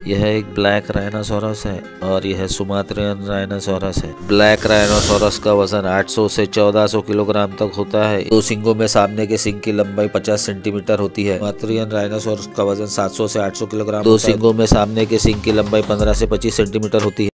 यह एक black rhinoceros है और यह सुमात्रियन राइनोसोरस है। ब्लैक राइनोसोरस का वजन 800 से 1400 किलोग्राम तक होता है। दो सींगों में सामने के सींग की लंबाई 50 सेंटीमीटर होती है। सुमात्रियन राइनोसोरस का वजन 700 से 800 किलोग्राम। दो सींगों में सामने के सींग की लंबाई 15 से 25 सेंटीमीटर होती है।